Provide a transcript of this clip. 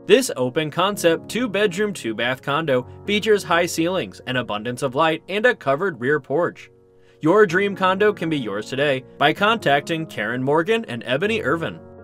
This open concept 2-bedroom 2-bath condo features high ceilings, an abundance of light, and a covered rear porch. Your dream condo can be yours today by contacting Karen Morgan and Ebony Irvin.